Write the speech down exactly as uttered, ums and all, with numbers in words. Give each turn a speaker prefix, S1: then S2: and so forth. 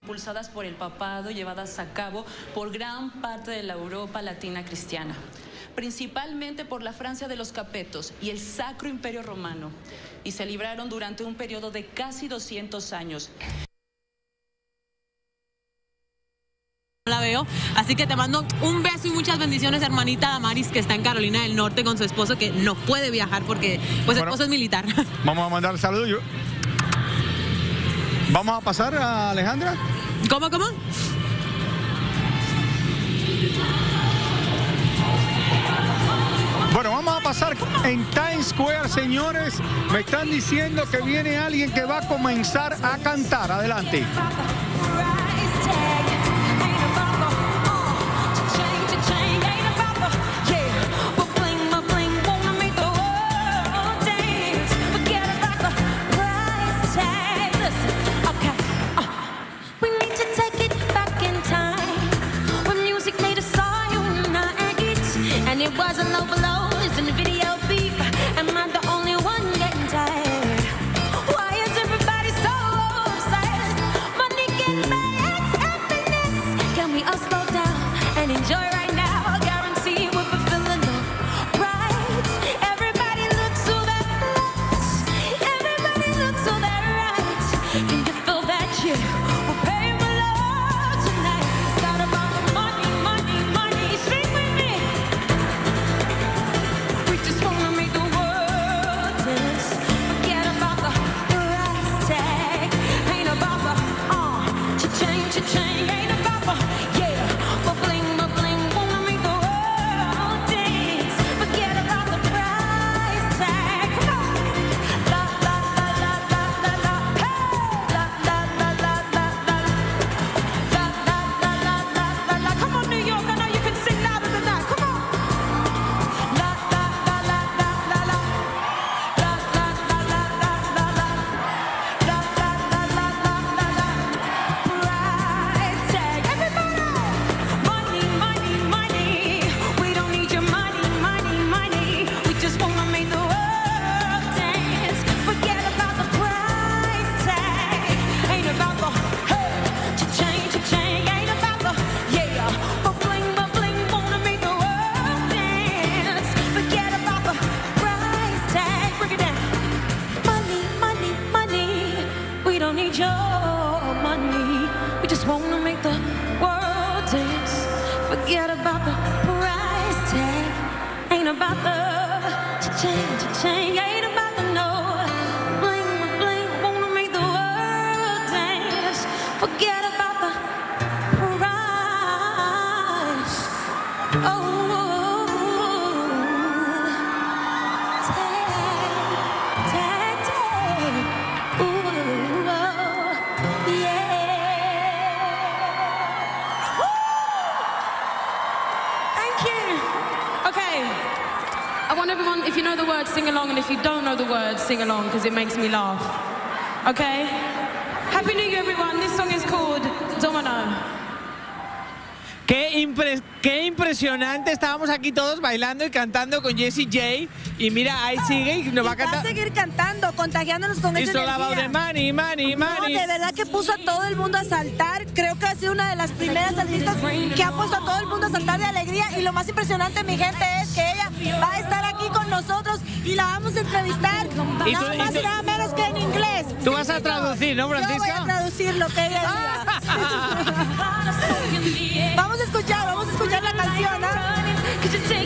S1: impulsadas por el papado, llevadas a cabo por gran parte de la Europa latina cristiana, principalmente por la Francia de los Capetos y el Sacro Imperio Romano, y se libraron durante un periodo de casi doscientos años.
S2: La veo, así que te mando un beso y muchas bendiciones, hermanita Damaris, que está en Carolina del Norte con su esposo, que no puede viajar porque pues su
S3: bueno,
S2: esposo es militar.
S3: Vamos a mandar saludos. Yo... Vamos a pasar a Alejandra.
S2: ¿Cómo, cómo?
S3: Bueno, vamos a pasar en Times Square, señores. Me están diciendo que viene alguien que va a comenzar a cantar. Adelante.
S4: It wasn't overloads in the video beep. Am I the only one getting tired? Why is everybody so obsessed? Money can buy us happiness. Can we all slow down and enjoy right now? Guarantee we'll be feeling alright. Everybody looks to their left. Everybody looks to their right. Can you feel that shit? We're paying for love tonight. It's not about the money, money, money. Sing with me. Wanna make the world dance. Forget about the price tag. Ain't about the cha-ching, cha-ching. Ain't about the no bling, bling. Wanna make the world dance. Forget about the price. Oh, tag, tag, tag. Ooh, oh, yeah. I want everyone, if you know the words, sing along, and if you don't know the words, sing along, because it makes me laugh. Okay? Happy New Year, everyone. This song is called Domino.
S5: Qué, impre qué impresionante, estábamos aquí todos bailando y cantando con Jessie J. Y mira, ahí sigue y nos va a cantar.
S6: Va a seguir cantando, contagiándonos con esa energía.
S5: De money, money, money.
S6: No, de verdad que puso a todo el mundo a saltar. Creo que ha sido una de las primeras artistas que ha puesto a todo el mundo a saltar de alegría. Y lo más impresionante, mi gente, es que ella va a estar aquí con nosotros y la vamos a entrevistar.
S5: ¿Y
S6: nada
S5: tú,
S6: más
S5: y, tú,
S6: y nada menos que en inglés.
S5: Tú vas a traducir, ¿no, Francisca?
S6: Yo voy a traducir lo que ella diga. Vamos a escuchar, vamos a escuchar la canción, ¿no?